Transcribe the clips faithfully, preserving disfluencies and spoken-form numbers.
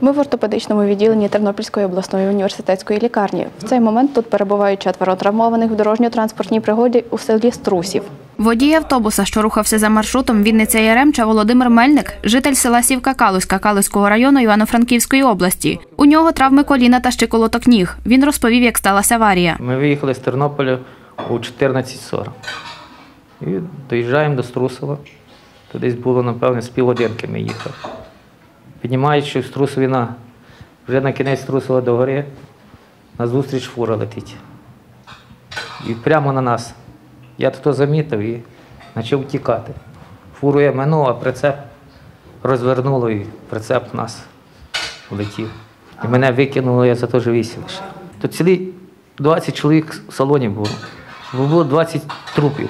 Ми в ортопедичному відділенні Тернопільської обласної університетської лікарні. В цей момент тут перебувають четверо травмованих в дорожньо-транспортній пригоді у селі Струсів. Водій автобуса, що рухався за маршрутом Вінниця-Яремча, Володимир Мельник, житель села Сівка-Калузька Калузького району Івано-Франківської області. У нього травми коліна та щиколоток ніг. Він розповів, як сталася аварія. Ми виїхали з Тернополя у чотирнадцять сорок і доїжджаємо до Струсова. То десь було, напевно, з півгодинки ми їхали. Піднімаючи в Струсові, на, вже на кінець Струсова до гори, назустріч фура летить. І прямо на нас. Я то замітив і почав тікати. Фуру я минув, а прицеп розвернуло і прицеп в нас влетів. І мене викинуло, я за то живий лише. То цілі двадцять чоловік в салоні було. Було двадцять трупів.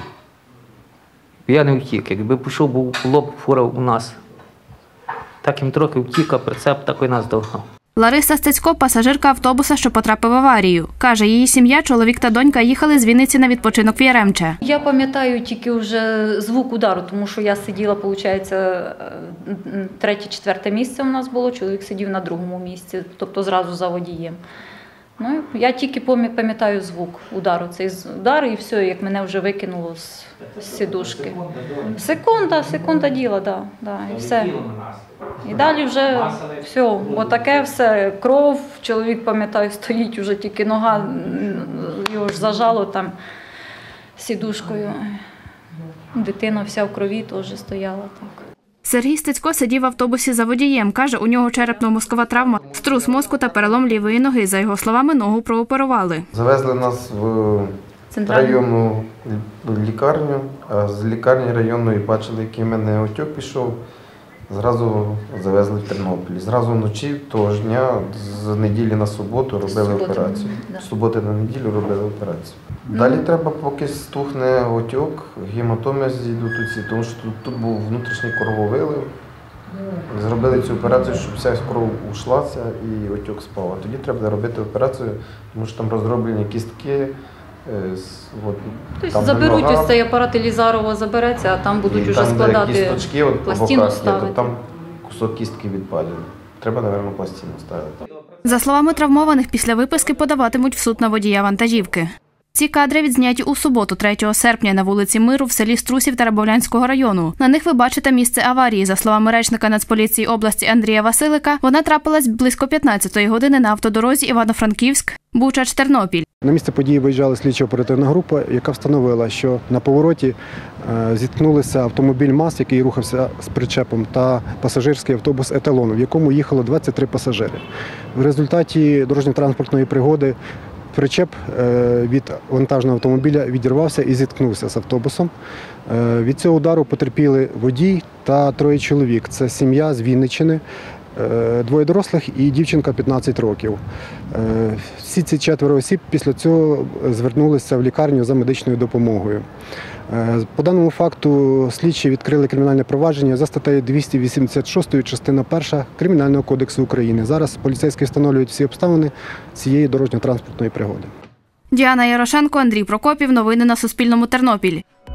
Я не втік. Якби пішов, був лоб фура у нас. Так їм трохи втік, а прицеп такий нас догнав. Лариса Стецько – пасажирка автобуса, що потрапив в аварію. Каже, її сім'я, чоловік та донька їхали з Вінниці на відпочинок в Яремче. Я пам'ятаю тільки вже звук удару, тому що я сиділа, виходить, третє-четверте місце у нас було, чоловік сидів на другому місці, тобто зразу за водієм. Ну, я тільки пам'ятаю звук удару, цей удар і все, як мене вже викинуло з, з сідушки. Секунда, секунда діла, да, да, і все. І далі вже все, отаке все, кров, чоловік, пам'ятаю, стоїть, вже тільки нога, його ж зажало там сідушкою. Дитина вся в крові теж стояла так. Сергій Стецько сидів в автобусі за водієм. Каже, у нього черепно-мозкова травма, струс мозку та перелом лівої ноги. За його словами, ногу прооперували. Завезли нас в районну лікарню, а з лікарні районної бачили, який в мене отек пішов. Зразу завезли в Тернопіль. Зразу вночі того ж дня, з неділі на суботу робили операцію. З суботи на неділю робили операцію. Далі треба, поки стухне отек, гематоми зійдуть усі, тому що тут, тут був внутрішній крововилив. Зробили цю операцію, щоб вся кров ушлася і отек спав. А тоді треба робити операцію, тому що там роздроблені кістки. От, тобто заберуть ось цей апарат Елізарова, забереться, а там будуть вже складати кісточки, от, пластину боках, ставити. Як, там кусок кістки відпадів. Треба, мабуть, пластину ставити. За словами травмованих, після виписки подаватимуть в суд на водія вантажівки. Ці кадри відзняті у суботу, третього серпня, на вулиці Миру в селі Струсів Теребовлянського району. На них ви бачите місце аварії. За словами речника Нацполіції області Андрія Василика, вона трапилась близько п'ятнадцятої години на автодорозі Івано-Франківськ, Бучач-Тернопіль. На місце події виїжджала слідчо-оперативна група, яка встановила, що на повороті зіткнулися автомобіль МАЗ, який рухався з причепом, та пасажирський автобус «Еталон», в якому їхало двадцять три пасажири. В результаті дорожньо-транспортної пригоди причеп від вантажного автомобіля відірвався і зіткнувся з автобусом. Від цього удару потерпіли водій та троє чоловік. Це сім'я з Вінниччини, двоє дорослих і дівчинка п'ятнадцять років. Всі ці четверо осіб після цього звернулися в лікарню за медичною допомогою. По даному факту слідчі відкрили кримінальне провадження за статтею двісті вісімдесят шість, частина перша Кримінального кодексу України. Зараз поліцейські встановлюють всі обставини цієї дорожньо-транспортної пригоди. Діана Ярошенко, Андрій Прокопів. Новини на Суспільному. Тернопіль.